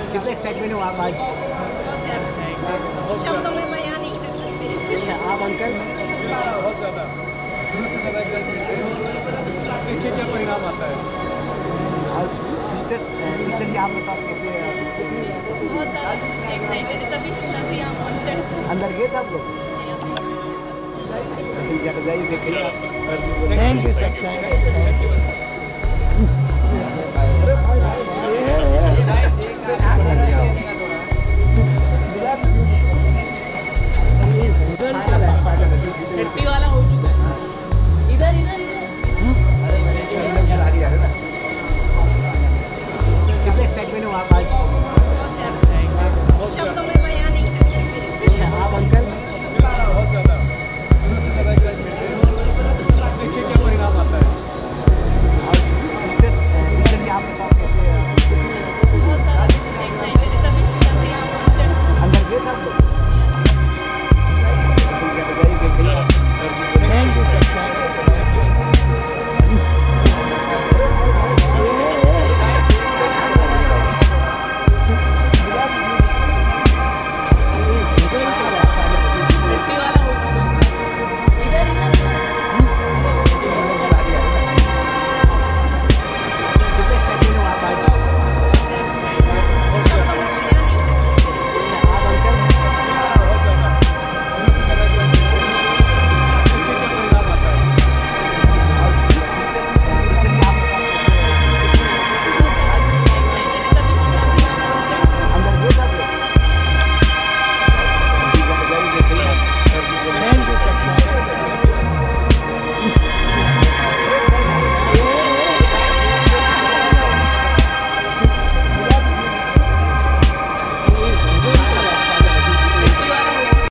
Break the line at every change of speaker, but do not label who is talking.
कितने एक्साइटमेंट हो आप आज?
बहुत ज़्यादा, शब्दों में बयां नहीं कर सकते।
आप अंकल?
बहुत ज़्यादा, से ज़्यादा एक्साइटमेंट। देखिए क्या परिणाम आता है।
और सिस्टर जी आप बताओ कैसे?
बहुत ज़्यादा एक्साइटेड है, तभी शिमला से यहाँ पहुँचे।
अंदर गए थे आप लोग? ठीक है, तो जाइए देखिए।
Thank you sir, thank you.